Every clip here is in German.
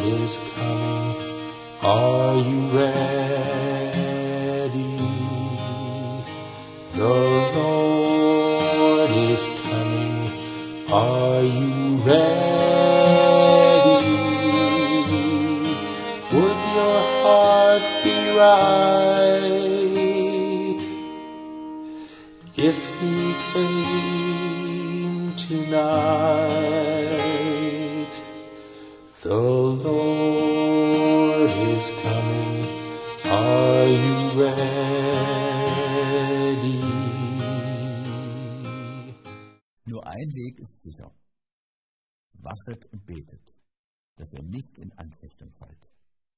is coming. Are you ready? The Lord is coming. Are you ready? Would your heart be right if he came tonight? The Lord is coming. Are you ready? Nur ein Weg ist sicher. Wachet und betet, dass ihr nicht in Anfechtung fallt.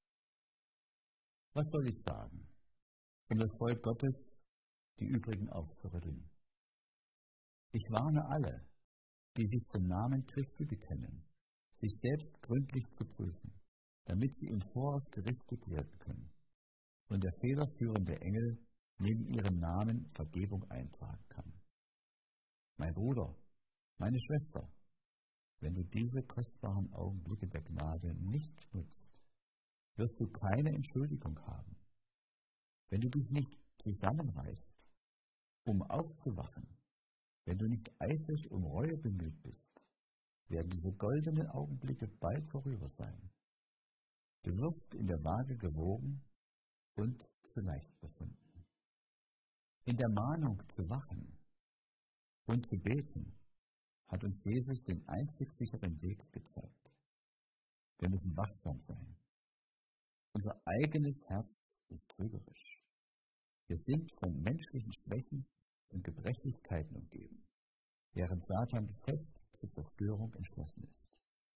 Was soll ich sagen, um das Volk Gottes, die übrigen aufzurütteln? Ich warne alle, die sich zum Namen Christi bekennen, sich selbst gründlich zu prüfen, damit sie im Voraus gerichtet werden können und der federführende Engel neben ihrem Namen Vergebung eintragen kann. Mein Bruder, meine Schwester, wenn du diese kostbaren Augenblicke der Gnade nicht nutzt, wirst du keine Entschuldigung haben. Wenn du dich nicht zusammenreißt, um aufzuwachen, wenn du nicht eifrig um Reue bemüht bist, werden diese goldenen Augenblicke bald vorüber sein. Du wirst in der Waage gewogen und zu leicht befunden. In der Mahnung zu wachen und zu beten hat uns Jesus den einzig sicheren Weg gezeigt. Wir müssen wachsam sein. Unser eigenes Herz ist trügerisch. Wir sind von menschlichen Schwächen und Gebrechlichkeiten umgeben, während Satan fest zur Zerstörung entschlossen ist.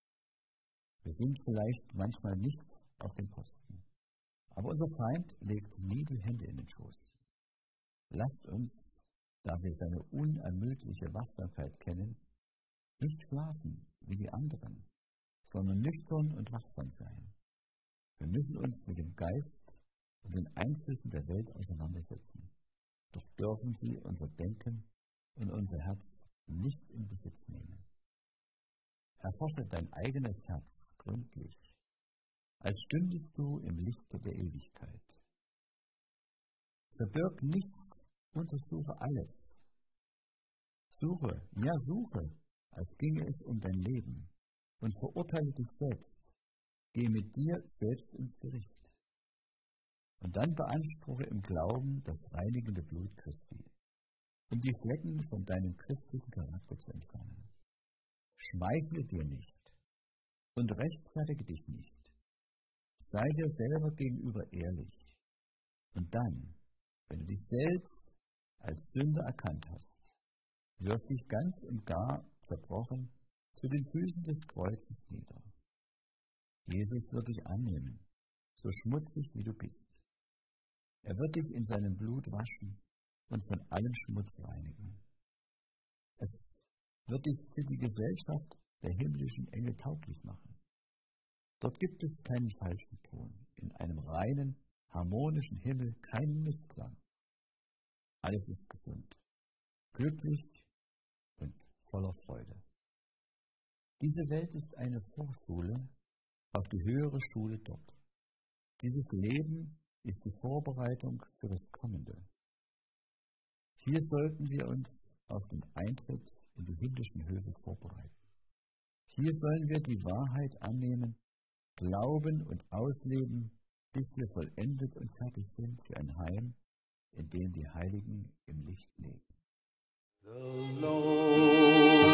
Wir sind vielleicht manchmal nicht auf dem Posten, aber unser Feind legt nie die Hände in den Schoß. Lasst uns, da wir seine unermüdliche Wachsamkeit kennen, nicht schlafen wie die anderen, sondern nüchtern und wachsam sein. Wir müssen uns mit dem Geist und den Einflüssen der Welt auseinandersetzen, doch dürfen sie unser Denken und unser Herz nicht in Besitz nehmen. Erforsche dein eigenes Herz gründlich, als stündest du im Lichte der Ewigkeit. Verbirg nichts, untersuche alles. Suche, als ginge es um dein Leben, und verurteile dich selbst. Geh mit dir selbst ins Gericht. Und dann beanspruche im Glauben das reinigende Blut Christi, um die Flecken von deinem christlichen Charakter zu entfernen. Schmeichle dir nicht und rechtfertige dich nicht. Sei dir selber gegenüber ehrlich. Und dann, wenn du dich selbst als Sünder erkannt hast, wirf dich ganz und gar zerbrochen zu den Füßen des Kreuzes nieder. Jesus wird dich annehmen, so schmutzig wie du bist. Er wird dich in seinem Blut waschen und von allem Schmutz reinigen. Es wird dich für die Gesellschaft der himmlischen Engel tauglich machen. Dort gibt es keinen falschen Ton, in einem reinen, harmonischen Himmel keinen Missklang. Alles ist gesund, glücklich und voller Freude. Diese Welt ist eine Vorschule auf die höhere Schule dort. Dieses Leben ist die Vorbereitung für das Kommende. Hier sollten wir uns auf den Eintritt in die himmlischen Höfe vorbereiten. Hier sollen wir die Wahrheit annehmen, glauben und ausleben, bis wir vollendet und fertig sind für ein Heim, in dem die Heiligen im Licht leben. The Lord